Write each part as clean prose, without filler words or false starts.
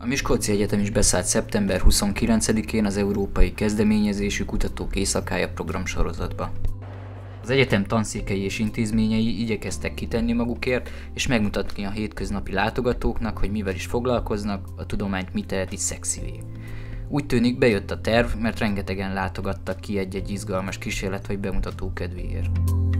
Miskolci Egyetem is beszállt szeptember 29-én az Európai Kezdeményezésű Kutatók Éjszakája programsorozatba. Az egyetem tanszékei és intézményei igyekeztek kitenni magukért, és megmutatni a hétköznapi látogatóknak, hogy mivel is foglalkoznak, a tudományt mi teheti szexivé. Úgy tűnik, bejött a terv, mert rengetegen látogattak ki egy-egy izgalmas kísérlet vagy bemutató kedvéért.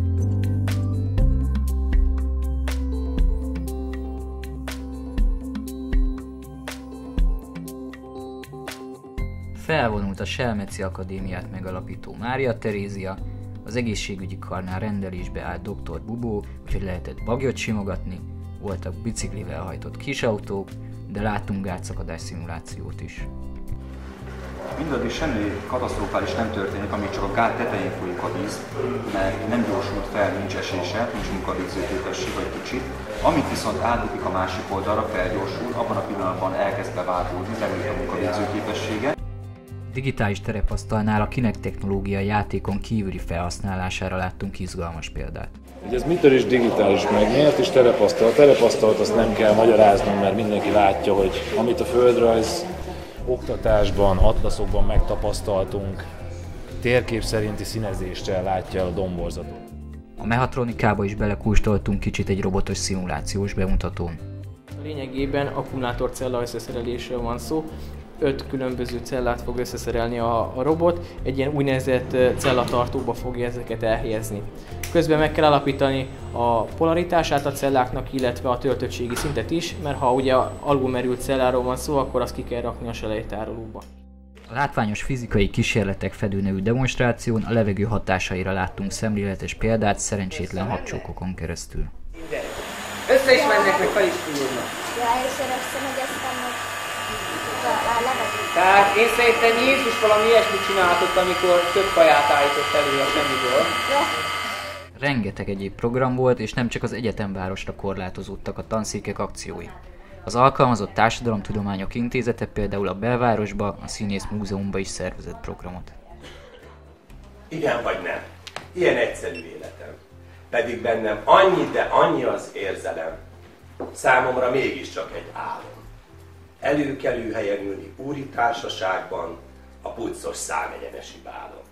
Felvonult a Selmeci Akadémiát megalapító Mária Terézia, az egészségügyi karnál rendelésbe állt dr. Bubó, úgyhogy lehetett bagyot simogatni, voltak biciklivel hajtott kisautók, de láttunk gátszakadás szimulációt is. Mindaddig semmi katasztrofális nem történik, amíg csak a gát tetején folyik a víz, mert nem gyorsult fel, nincs esése, nincs munkavégzőképesség vagy kicsit. Amit viszont átbukik a másik oldalra, felgyorsul, abban a pillanatban elkezd bevádolni, lemegy a munkavégzőképessége. Digitális terepasztalnál a Kinect technológia játékon kívüli felhasználására láttunk izgalmas példát. Ez mitől is digitális, meg miért is terepasztal? A terepasztalt azt nem kell magyaráznom, mert mindenki látja, hogy amit a földrajz oktatásban, atlaszokban megtapasztaltunk, térkép szerinti színezéssel látja el a domborzatot. A mehatronikába is belekóstoltunk kicsit egy robotos szimulációs bemutatón. Lényegében akkumulátorcella összeszerelésről van szó. 5 különböző cellát fog összeszerelni a robot, egy ilyen úgynevezett cellatartóba fogja ezeket elhelyezni. Közben meg kell állapítani a polaritását a celláknak, illetve a töltöttségi szintet is, mert ha ugye alulmerült celláról van szó, akkor azt ki kell rakni a selejtárolóba. A látványos fizikai kísérletek fedő nevű demonstráción a levegő hatásaira láttunk szemléletes példát szerencsétlen habcsókokon keresztül. Össze is mennek, meg fel is fúrnak. Ja, először összemegyeztem a levegőt. Tehát én szerintem Jézus valami ilyesmit csinálhatott, amikor több kaját állított elő a semmiből. Rengeteg egyéb program volt, és nem csak az egyetemvárosra korlátozódtak a tanszékek akciói. Az Alkalmazott Társadalomtudományok Intézete például a belvárosba, a Színész Múzeumba is szervezett programot. Igen vagy nem. Ilyen egyszerű életem. Pedig bennem annyi, de annyi az érzelem. Számomra mégiscsak egy álom. Előkelő helyen ülni úri társaságban, a puccos számegyenesi bálon.